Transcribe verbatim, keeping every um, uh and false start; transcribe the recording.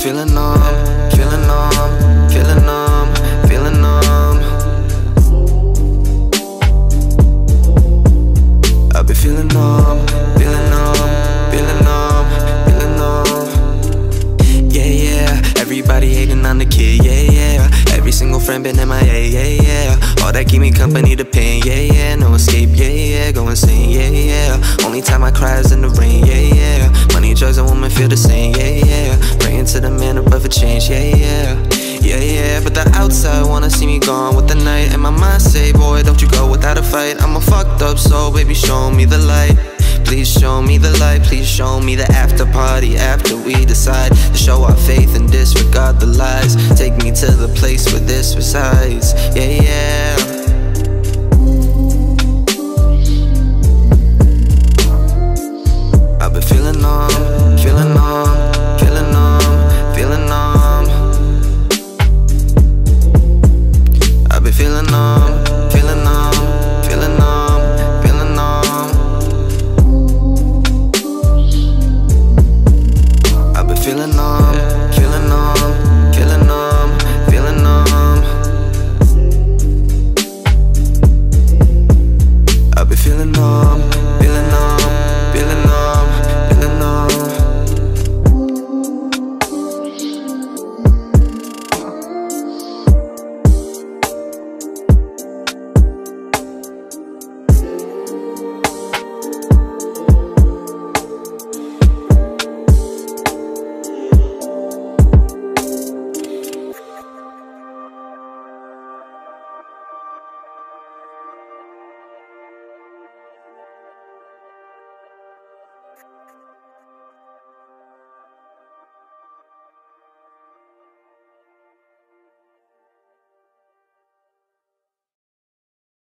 feeling numb, feeling numb, feeling numb, feeling numb. I've been feeling numb, feeling numb, feeling numb, feeling numb. Yeah, yeah, everybody hating on the kid, yeah, yeah. Every single friend been M I A, yeah, yeah. All that keep me company, the pain, yeah, yeah. No escape, yeah, yeah, go insane, yeah, yeah. Only time I cry is in the rain, yeah, yeah. Money, drugs, and women feel the same, yeah, yeah. Praying to the man above a change, yeah, yeah. Yeah, yeah, but the outside wanna see me gone with the night. And my mind say, boy, don't you go without a fight. I'm a fucked up soul, baby, show me the light. Please show me the light, please show me the after party. After we decide to show our faith and disregard the lies. Take me to the place where this resides, yeah, yeah.